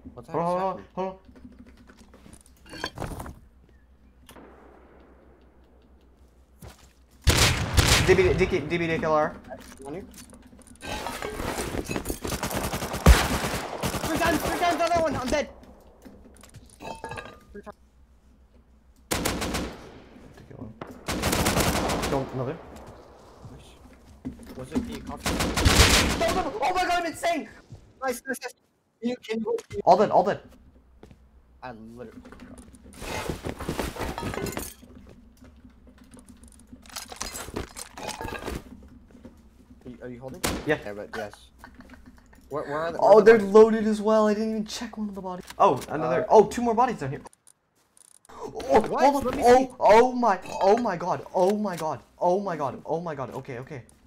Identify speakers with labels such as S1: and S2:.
S1: What's
S2: Hold on,
S1: happening?
S2: hold on. DB killer.
S1: On you? Three times on that one. I'm dead.
S2: Kill another.
S1: Was it the coffee? No, oh my god, I'm insane! Nice. Can you
S2: All dead.
S1: I literally. Are you holding?
S2: Yeah.
S1: Okay, but yes. Where are the?
S2: Oh, they're loaded as well. I didn't even check one of the bodies. Oh, another. Oh, two more bodies down here. Oh,
S1: what?
S2: hold on. Oh my god. Okay.